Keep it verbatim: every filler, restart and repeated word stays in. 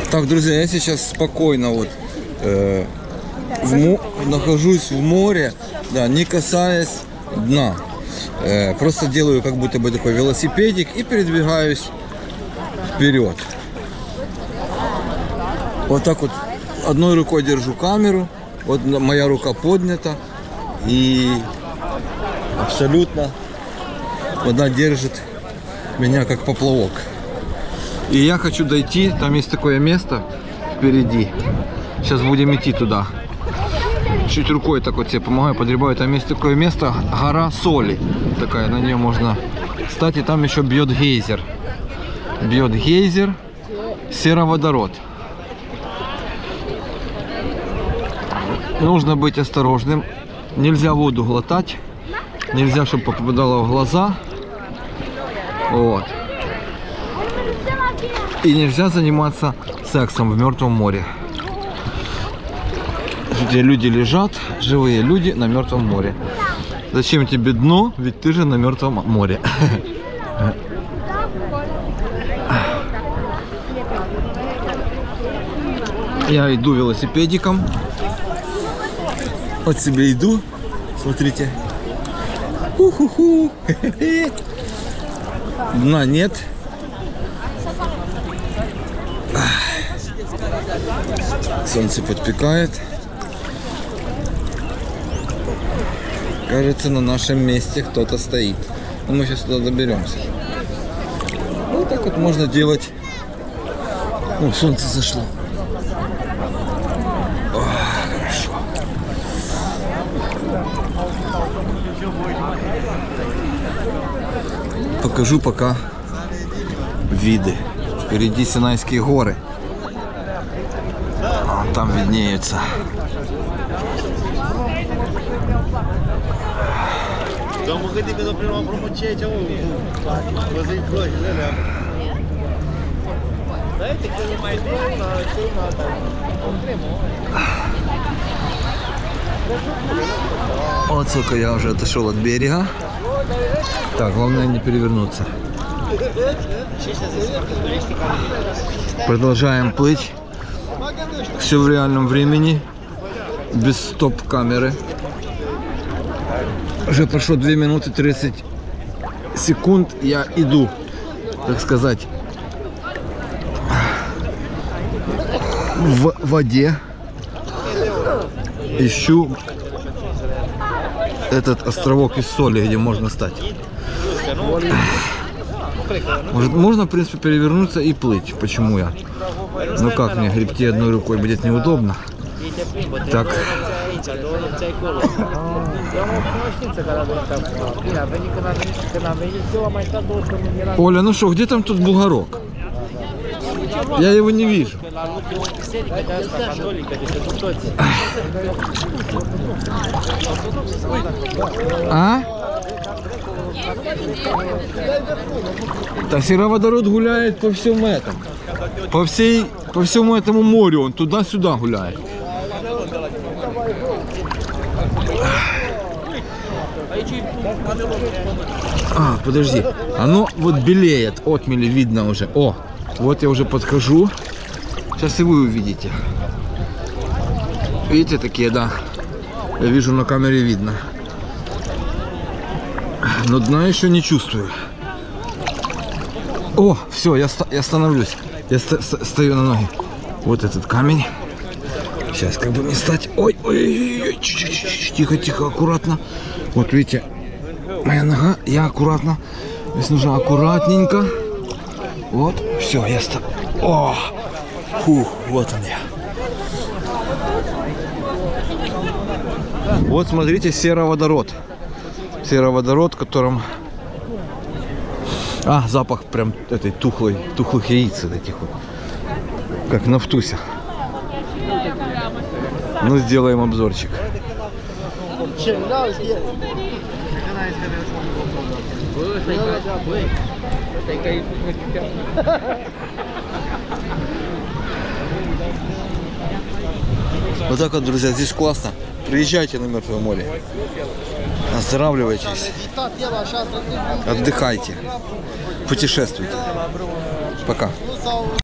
Так, друзья, я сейчас спокойно вот э, в мо... нахожусь в море, да, не касаясь дна. Э, просто делаю как будто бы такой велосипедик и передвигаюсь вперед. Вот так вот одной рукой держу камеру, вот моя рука поднята и абсолютно вода держит меня как поплавок. И я хочу дойти, там есть такое место впереди. Сейчас будем идти туда. Чуть рукой так вот себе помогаю, подребаю. Там есть такое место, гора соли. Такая, на нее можно встать. И там еще бьет гейзер. Бьет гейзер, сероводород. Нужно быть осторожным. Нельзя воду глотать. Нельзя, чтобы попадало в глаза. Вот. И нельзя заниматься сексом в Мертвом море. Где люди лежат, живые люди на Мертвом море. Зачем тебе дно? Ведь ты же на Мертвом море. Я иду велосипедиком. Вот себе иду. Смотрите. Ху-ху-ху. Дна нет. Солнце подпекает. Кажется, на нашем месте кто-то стоит. Но мы сейчас туда доберемся. Вот так вот можно делать. О, солнце зашло. О, хорошо. Покажу пока виды. Впереди Синайские горы. Вон там виднеются. Вот сколько я уже отошел от берега. Так, главное не перевернуться. Продолжаем плыть. Все в реальном времени. Без стоп-камеры. Уже прошло две минуты тридцать секунд. Я иду, так сказать, в воде. Ищу этот островок из соли, где можно стать. Может, можно, в принципе, перевернуться и плыть. Почему я? Ну как мне гребти одной рукой будет неудобно. Так. Оля, ну что, где там тут бугорок? Я его не вижу. А? Да, сероводород гуляет по всему этому. По всей, по всему этому морю он туда-сюда гуляет. А, подожди. Оно вот белеет, отмели видно уже. О, вот я уже подхожу. Сейчас и вы увидите. Видите, такие, да. Я вижу, на камере видно. Но дна еще не чувствую. О, все, я, я становлюсь. Я ст стою на ноги. Вот этот камень. Сейчас как бы не стать. Ой, ой, ой, тихо, тихо, аккуратно. Вот видите, моя нога, я аккуратно. Здесь нужно аккуратненько. Вот, все, я стою. О, фух, вот он я. Вот смотрите, сероводород. Сероводород, в котором... А, запах прям этой тухлой, тухлых яиц этих вот. Как на втусе. Ну, сделаем обзорчик. Вот так вот, друзья, здесь классно. Приезжайте на Мертвое море. Оздоравливайтесь. Отдыхайте. Путешествуйте. Пока.